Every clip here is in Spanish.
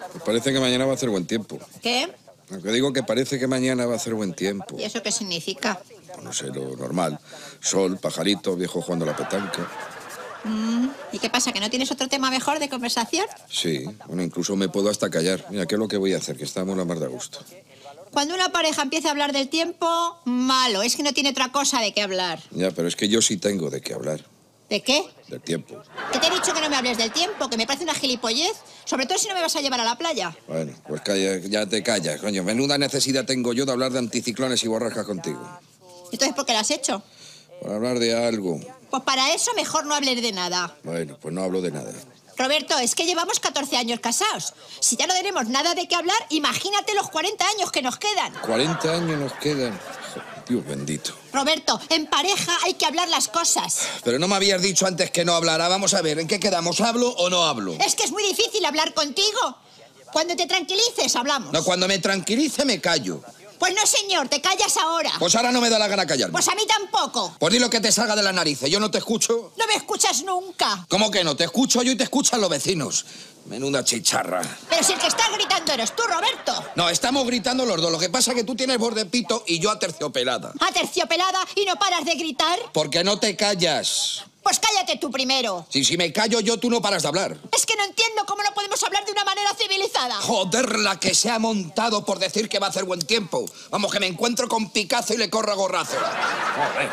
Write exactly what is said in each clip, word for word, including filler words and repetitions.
Pues parece que mañana va a hacer buen tiempo. ¿Qué? Aunque digo que parece que mañana va a hacer buen tiempo. ¿Y eso qué significa? Pues no sé, lo normal. Sol, pajarito, viejo jugando a la petanca. Mm, ¿Y qué pasa, que no tienes otro tema mejor de conversación? Sí, bueno, incluso me puedo hasta callar. Mira, ¿qué es lo que voy a hacer? Que estamos la mar de a gusto. Cuando una pareja empieza a hablar del tiempo, malo, es que no tiene otra cosa de qué hablar. Ya, pero es que yo sí tengo de qué hablar. ¿De qué? Del tiempo. Que te he dicho que no me hables del tiempo, que me parece una gilipollez, sobre todo si no me vas a llevar a la playa. Bueno, pues calla, ya te callas, coño. Menuda necesidad tengo yo de hablar de anticiclones y borrascas contigo. Entonces, ¿por qué lo has hecho? Por hablar de algo. Pues para eso mejor no hables de nada. Bueno, pues no hablo de nada. Roberto, es que llevamos catorce años casados. Si ya no tenemos nada de qué hablar, imagínate los cuarenta años que nos quedan. cuarenta años nos quedan. Dios bendito. Roberto, en pareja hay que hablar las cosas. Pero no me habías dicho antes que no hablara. Vamos a ver, ¿en qué quedamos? ¿Hablo o no hablo? Es que es muy difícil hablar contigo. Cuando te tranquilices, hablamos. No, cuando me tranquilice me callo. Pues no, señor, te callas ahora. Pues ahora no me da la gana callarme. Pues a mí tampoco. Pues di lo que te salga de la nariz. ¿Yo no te escucho? No me escuchas nunca. ¿Cómo que no? Te escucho yo y te escuchan los vecinos. Menuda chicharra. Pero si el que está gritando eres tú, Roberto. No, estamos gritando los dos. Lo que pasa es que tú tienes voz de pito y yo aterciopelada. Aterciopelada y no paras de gritar. Porque no te callas. Pues cállate tú primero. Si, si me callo yo, tú no paras de hablar. Es que no entiendo cómo no podemos hablar de una manera civilizada. Joder, la que se ha montado por decir que va a hacer buen tiempo. Vamos, que me encuentro con Picasso y le corro a gorrazo. Joder.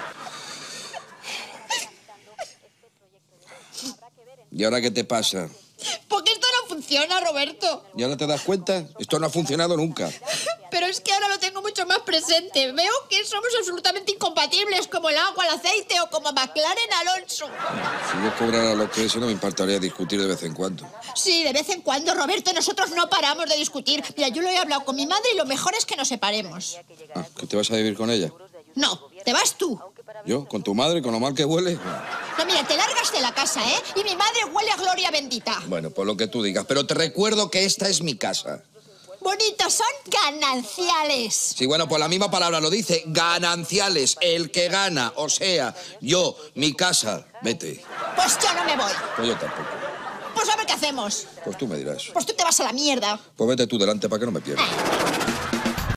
¿Y ahora qué te pasa? Porque esto no funciona, Roberto. ¿Y ahora te das cuenta? Esto no ha funcionado nunca. Pero es que ahora lo tengo mucho más presente. Veo que somos absolutamente incompatibles, como el agua, el aceite o como McLaren Alonso. Si yo cobrara lo que es, no me importaría discutir de vez en cuando. Sí, de vez en cuando, Roberto, nosotros no paramos de discutir. Mira, yo lo he hablado con mi madre y lo mejor es que nos separemos. Ah, ¿que te vas a vivir con ella? No, te vas tú. ¿Yo? ¿Con tu madre? ¿Con lo mal que huele? No, mira, te largas de la casa, ¿eh? Y mi madre huele a gloria bendita. Bueno, pues lo que tú digas. Pero te recuerdo que esta es mi casa. Bonitos, son gananciales. Sí, bueno, pues la misma palabra lo dice. Gananciales. El que gana. O sea, yo, mi casa. Vete. Pues yo no me voy. Pues yo tampoco. Pues a ver qué hacemos. Pues tú me dirás. Pues tú te vas a la mierda. Pues vete tú delante para que no me pierdas. Ah.